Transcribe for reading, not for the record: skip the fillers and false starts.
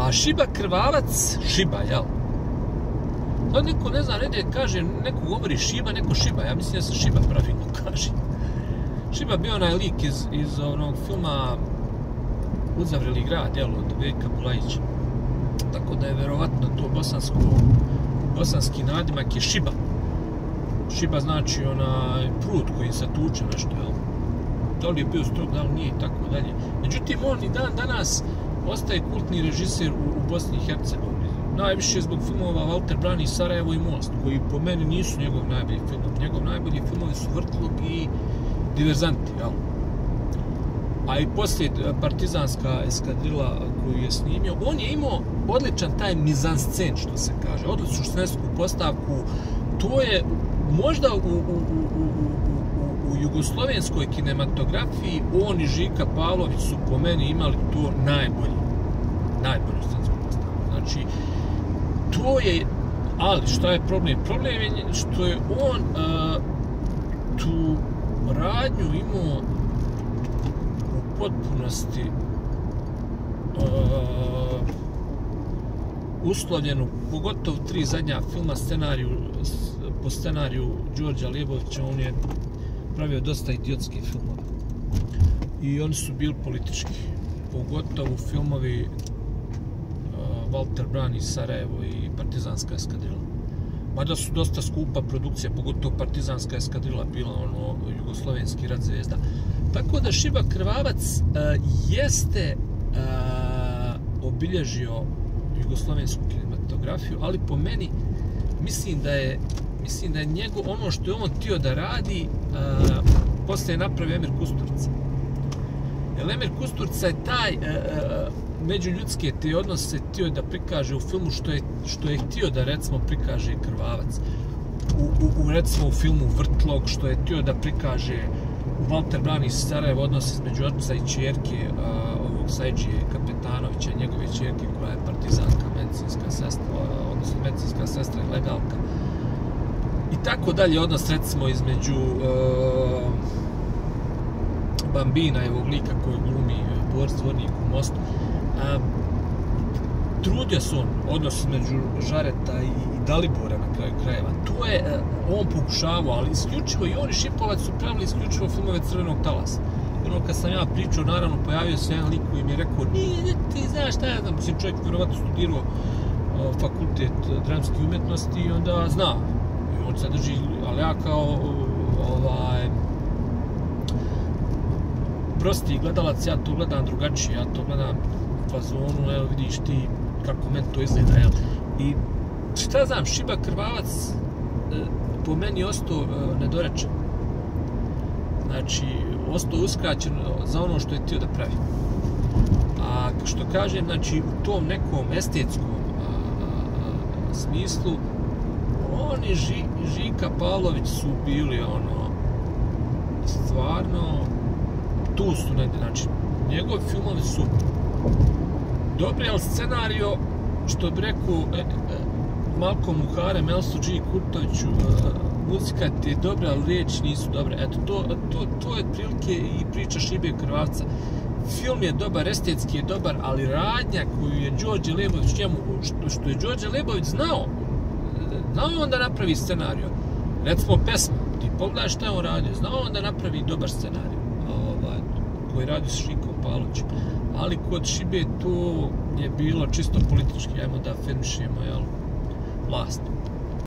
A Šiba Krvavac, Šiba, jel? To neko, ne znam, ne kaže, neko govori Šiba, neko Šiba. Ja mislim da se Šiba pravilno kaže. Šiba bio onaj lik iz onog filma Uzavreli grad, jel, od Veljka Bulajića. Tako da je verovatno to bosanski nadimak je Šiba. Šiba znači onaj prut koji se tuče nešto, jel? Da li je bio strog, da li nije i tako dalje. Međutim, on i dan danas ostaje kultni režiser u Bosni i Hercegovini. Najviše zbog filmova Valter brani Sarajevo i Most, koji po meni nisu njegov najbolji film. Njegov najbolji filmovi su Vrtlog i Diverzanti, jel? A i poslije Partizanska eskadrila koju je snimio, on je imao odličan taj mizanscen, što se kaže, odličnu scensku postavku. To je možda u jugoslovenskoj kinematografiji on i Žika Pavlović su po meni imali to najbolju scensku postavku. Znači, to je, ali šta je problem? Problem je što je on tu radnju imao u potpunosti uslovljenu, pogotovo 3 zadnja filma po scenariju Đorđa Lebovića. On je pravio dosta idiotski filmove i oni su bili politički, pogotovo filmovi Valter brani Sarajevo i Partizanska eskadrila. Mada su dosta skupa produkcija, pogotovo Partizanska eskadrila bila ono jugoslovenski rat zvezda. Tako da Šiba Krvavac jeste obilježio jugoslovensku kinematografiju, ali po meni mislim da je njegov, ono što je on htio da radi, poslije je napravio Emir Kusturica. Jer Emir Kusturica je taj međuljudske te odnose htio da prikaže u filmu što je htio da recimo prikaže Krvavac. Recimo u filmu Vrtlog, što je htio da prikaže u Valter brani Sarajevo odnos između oca i ćerke ovog Saidžije Kapetanovića, njegove ćerke koja je partizanka, medicinska sestra, odnosno medicinska sestra i legalka. I tako dalje odnos recimo između Bambina i ovog lika koji glumi Boris Dvornik u Mostu. Trudio se on, odnos između Žareta i Dalibora na kraju krajeva. To je on pokušavao, ali isključivo i on i Šipovac su pravili isključivo filmove Crvenog talasa. Ono kad sam ja pričao, naravno pojavio se jedan lik koji mi je rekao nije, ti znaš šta ja znam, si čovjek vjerovatno studirao fakultet dramskih umjetnosti i onda zna. I on se drži, ali ja kao prosti gledalac, ja to gledam drugačije, ja to gledam u fazonu, evo vidiš ti kako meni to izgleda, jel? I šta znam, Šiba Krvavac po meni ostao nedorečen. Znači, ostao uskraćen za ono što je htio da pravi. A što kažem, znači, u tom nekom estetskom smislu, on i Žika Pavlović su bili ono, stvarno, tu su negdje, znači, njegovi filmovi su dobri, ali scenario, što bi rekao Malcolm Muharem, Elsu G. Kurtoviću, muzika ti je dobra, ali riječi nisu dobre. Eto, to je prilike i priča Šibe Krvavca. Film je dobar, estetski je dobar, ali radnja koju je Đorđe Lebović njemu, što je Đorđe Lebović znao on da napravi scenariju. Recimo pesma, ti pogledaj šta je on radio, znao on da napravi dobar scenarij, koji radi s Žikom Pavlovićem. Ali kod Šibe to je bilo čisto politički, ajmo da afirmišemo, jel, vlast.